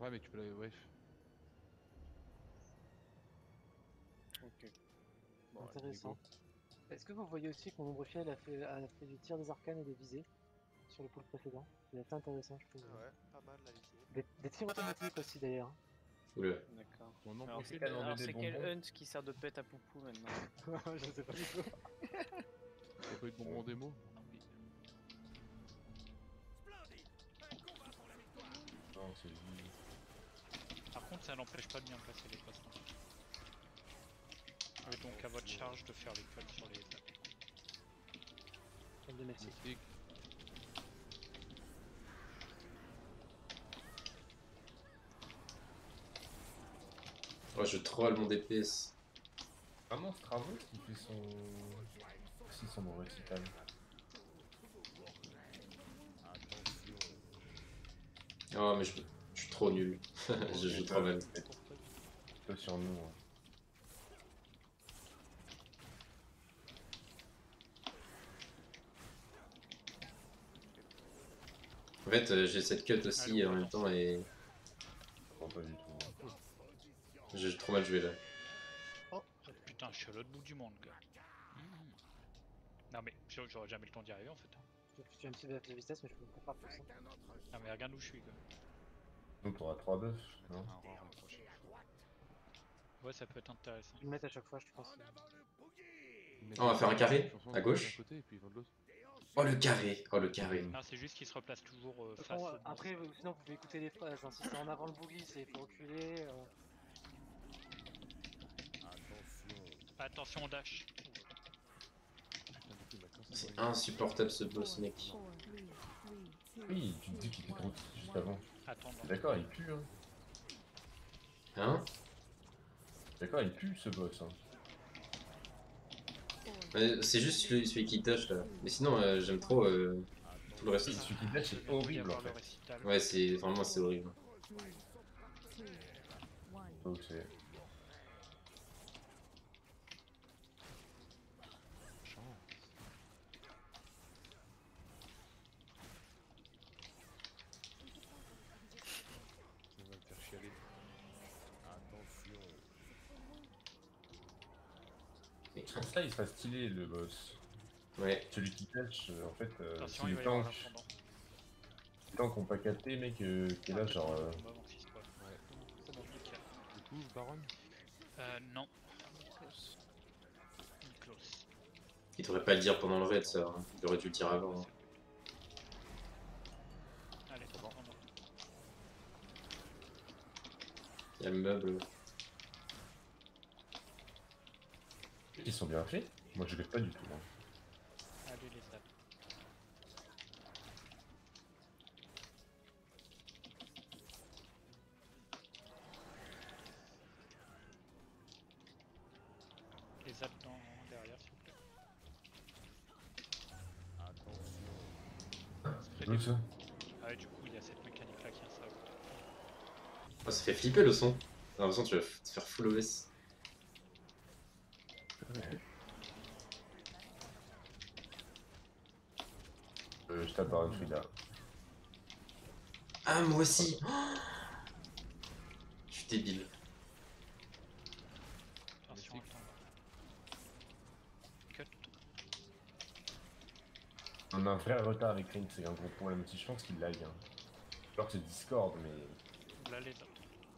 Ouais, mais tu peux la. Bref. Ok. Bon, Intéressant. Est-ce que vous voyez aussi que mon ombre fiel a fait du tir des arcanes et des visées sur le pool précédent? C'est assez intéressant, je trouve. Ah ouais, pas mal la visée. Des tirs automatiques aussi d'ailleurs. Oula. d'accord. Mon nom Alors profil, c'est quel hunt qui sert de pète à poupou maintenant? Je sais pas du tout. t'as pas eu de bonbon démo? Oui. Non, c'est Par contre, ça n'empêche pas de bien placer les placements. Et donc à votre charge de faire les cols sur les étapes. Comme de Mexique. Mystique. Oh, je troll mon DPS. vraiment Stravos qui fait son... aussi son mauvais récital. Oh, mais je suis trop nul. Je joue trop mal. Toi sur nous. Hein. En fait, j'ai cette cut aussi en même temps et Je comprends pas du tout. Hein. j'ai trop mal joué là. Oh putain, je suis à l'autre bout du monde, gars. Non mais j'aurais jamais le temps d'y arriver en fait. Tu as un petit peu de vitesse, mais je peux pas faire ça. Ah mais regarde où je suis, gars. Donc t'auras 3 buffs, non? Ah, on va rapprocher. Ouais, ça peut être intéressant. Je vais le mettre à chaque fois, je pense. On va faire un carré Chanson à gauche. d'un côté et puis de l'autre. Oh le carré, oh le carré. Non, c'est juste qu'il se replace toujours face Bon, au après, sinon vous pouvez écouter les phrases. Hein. Si c'est en avant le boogie, c'est faut reculer. Attention au dash. C'est insupportable ce boss mec. Oui, tu te dis qu'il était trop juste avant. Attends, non. D'accord, il pue, hein. Hein? D'accord, il pue ce boss, hein. C'est juste celui qui dash là. Mais sinon, j'aime trop tout le reste. Oui, celui qui dash c'est horrible en fait. Ouais, c'est vraiment c'est horrible. Donc c'est... Ça va me faire chialer. Ça, il sera stylé le boss. Ouais. Celui qui dash, en fait, Attention, c'est il les va y avoir tanks. l'ascendant. Les tanks ont pas capté, mec, qui est là, genre... On va avant qu'il spawn. Ouais. C'est bon, nickel. Du coup, Baron? Non. Close. Close. Il devrait pas le dire pendant le raid ça. Hein. Il aurait dû le dire avant. Hein. Allez, c'est bon. Il y a le meuble. Ils sont bien faits. Moi, je l'ai pas du tout. Hein. Allez, les tables. Les zaps derrière, s'il vous plaît. C'est tout ça. Ah ouais, du coup, il y a cette mécanique là qui installe. Oh, ça fait flipper le son. J'ai l'impression que tu vas te faire full OS. Je tape par une Frida. Ah, moi aussi. Oh, je suis débile. Attention, Mystique. Cut. On a un vrai retard avec Ring, c'est un gros problème. Si je pense qu'il lag. Hein. Alors que c'est Discord, mais Là, les autres.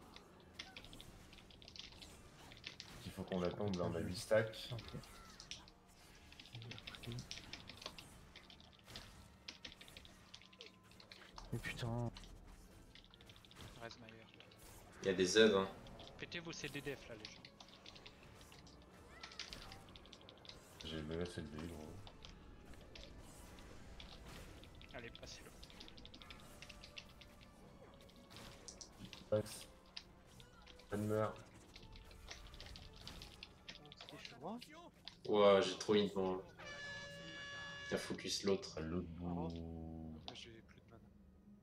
il faut qu'on attende. Là, on a 8 stacks. Mais putain. Resmayer. Il y a des Z. Hein. Pétez vos CDDF là, les gens. J'ai le SLD, gros. Allez, passez-le. Passe. Pas de meurt. C'était chaud. Hein. Ouah, j'ai trop une devant. Il a focus l'autre. À l'autre bout. J'ai plus de mana.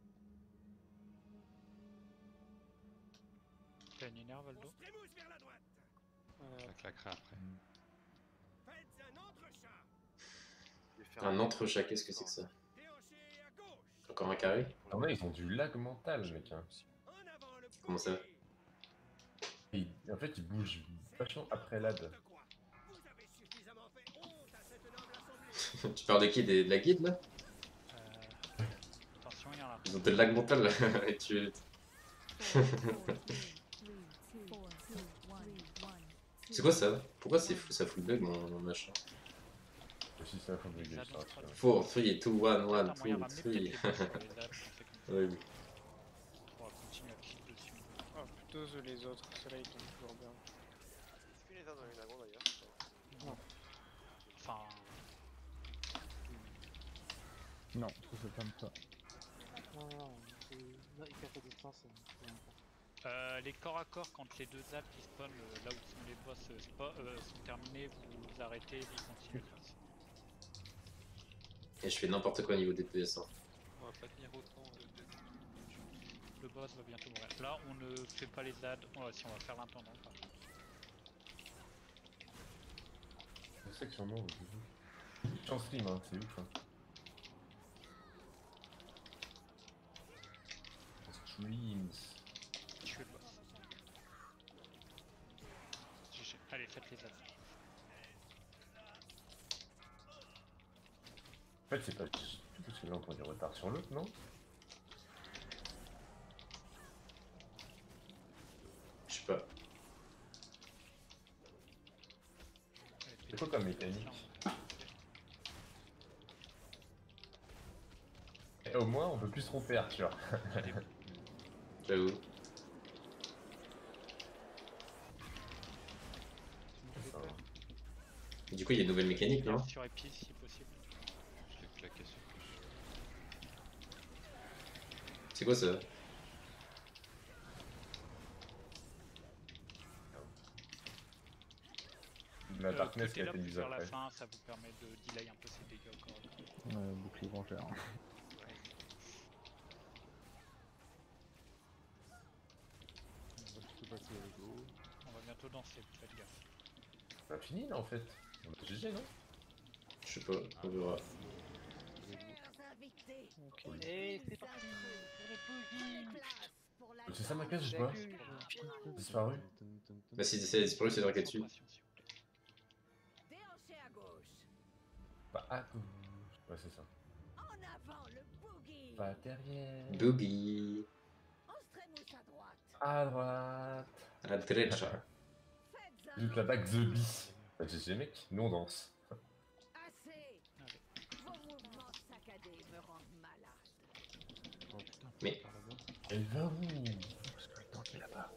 T'as une énerve, Aldo? Je la claquerai après. Je vais faire Un entrechat, qu'est-ce que c'est que ça? Encore un carré? Ah ouais, ils ont du lag mental, mec. Hein. Comment ça? En fait, il bouge vachement après l'ad. Tu parles de qui? De la guide là? Attention, il y en a. Ils ont peut-être lag mental là. Et tu... C'est quoi ça? Pourquoi c'est fou, ça fout le bug mon machin? Si c'est un faux bug, Ça, ça dans reste, ce cas-là. 4, 3, 2, 1, 1, Attends, moyen de 2, ramener 3. peut-être les boss sur les lads, on fait comme ça. Ouais, oui. On pourra continuer à kill dessus. Ah, plutôt les autres, ceux-là ils tombent toujours bien. Est-ce qu'il y en a dans les dragons d'ailleurs? Enfin, Non, ça se ferme pas. Non, non, il casse à distance. les corps à corps, quand les deux zaps qui spawnent là où sont les boss sont terminés, vous arrêtez et ils continuent. Et je fais n'importe quoi au niveau DPS. Hein. On va pas tenir autant. Le boss va bientôt mourir. Là, on ne fait pas les ZAD. Si on va faire l'intendant. par contre. Je sais que son nom, je suis en stream, hein, c'est ouf. Hein. Streams. Je fais le boss. GG. Allez, faites les ZAD. En fait, c'est pas tout parce que là on prend du retard sur l'autre, non? Je sais pas. C'est quoi comme mécanique? Et au moins on peut plus se tromper, Arthur. J'avoue. Du coup, il y a une nouvelle mécanique, non? Sur épi si possible. Je l'ai claqué sur le push. C'est quoi ça? La darkness qui a là été mise vers la après. fin, ça vous permet de delay un peu ces dégâts encore. Bouclier vengeur. On va juste passer au go. On va bientôt danser, faites gaffe. C'est pas fini là en fait. On a GG, non? Je sais pas, on verra. Ok. Et c'est parti. C'est ça ma case, je sais pas. Disparu. Bah si c'est disparu, c'est marqué dessus. Déhanché à gauche. Pas à gauche. Ouais, c'est ça. En avant le boogie. Pas derrière. Boogie. Ostrémousse à droite. À droite. À la derecha. Faites un Juste l'attaque The Bee. Bah GG mec, nous on danse. assez. Vos mouvements saccadés me rendent malade. Oh putain, Mais- par là-bas. Elle va où? Parce que le temps qu'il est là-bas.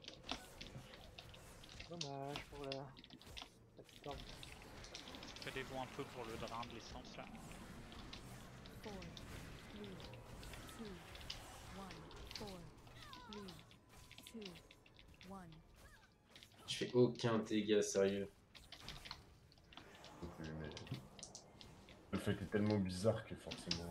Dommage pour la petite arme. Faites des bons un peu pour le drain de l'essence là. 4, 3, 2, 1, 4, 3, 2, 1. Je fais aucun dégât, sérieux. Mais... Le fait est tellement bizarre que forcément...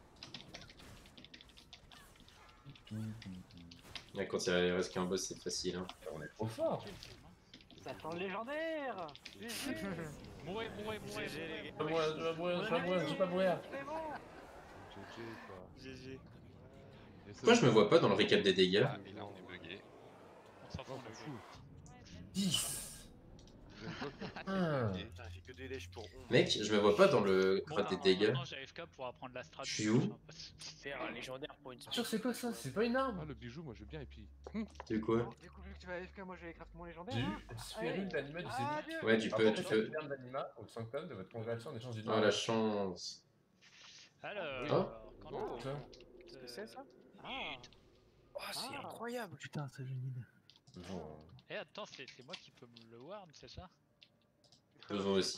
Là, quand il reste qu'un boss, c'est facile. Hein. On est trop fort. Ça sent le légendaire. Mourez, mourez, mourez. GG les gars. Je vais mourir, je vais pas mourir. GG quoi. GG. Pourquoi je me vois pas dans le récap des dégâts? Ah, et là on est bugué. On s'en Oh, fout, on le s'en fout. 10. Je viens de bloquer. Ah. Putain, j'ai que des lèches pour 11. Mec, je me vois pas dans le grade des dégâts. Maintenant j'ai AFK pour apprendre la strat. Je suis où? Faire un légendaire pour une Arthur, c'est quoi ça? C'est pas une Ah arme. le bijou, moi je veux bien et puis. C'est quoi? Du coup, vu que tu vas AFK, moi je vais craft mon légendaire. J'ai hein. eu sphérique d'anima du Zénith. Ouais, tu peux, Alors, tu en peux. fait, terme d'anima au sanctum de votre congrégation en échange d'une Oh la chance. Alors, Oh. quand Oh, ça. Qu'est-ce que c'est ça? Ah. Oh, c'est incroyable. Putain, ça génine. Bon, Eh attends, c'est moi qui peux me le warm, c'est ça? Besoin aussi.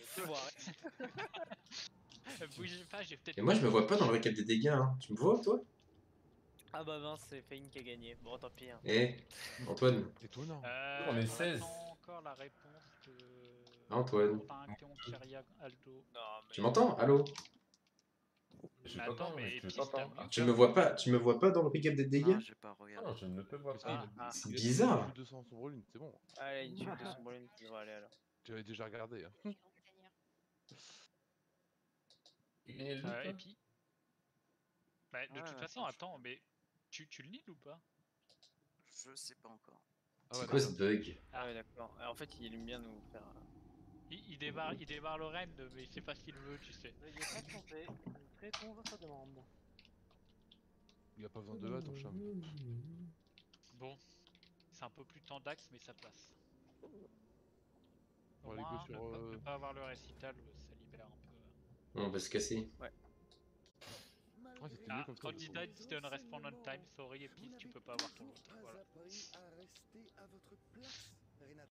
Bougez pas, j'ai peut-être. Et moi, je me vois pas dans le récap des dégâts. Hein. Tu me vois, toi? Ah bah mince, c'est Fane qui a gagné. Bon, tant pis. Hein. Eh, Antoine. Étonnant. On est 16. attend encore la réponse de. Antoine. Tinction, Kyria, Aldo. Non, mais... Tu m'entends? Allô? je Attends, t'entends, mais mais je Epi, t'entends. t'as Tu me vois pas dans le récap des dégâts? Ah, j'ai pas regardé. Non, je ne te vois Parce pas. qu'il Ah, c'est il a bizarre. dit 200 son volume, c'est bon. Allez, une chute de son volume qui devrait aller alors. Tu avais déjà regardé. Hein. Il gagne le but, toi Epi. Bah, de toute façon, attends, mais tu le nids ou pas? Je sais pas encore. Ah C'est ouais, quoi d'accord. ce bug? Ah ouais, d'accord. En fait, il aime bien nous faire. Il démarre le raid, mais il sait pas ce qu'il veut, tu sais. Veuillez patienter, nous traitons votre demande. Il a pas besoin de A, ton chat. Bon, c'est un peu plus tendax, mais ça passe. Au On va aller go moins, sur. ne pas avoir le récital, ça libère un peu. On va se casser. Ouais, c'était mieux Ah, comme ça. candidat distant respondent on time, sorry, et puis tu peux pas avoir ton autre. Voilà. appris à rester à votre place, Renata.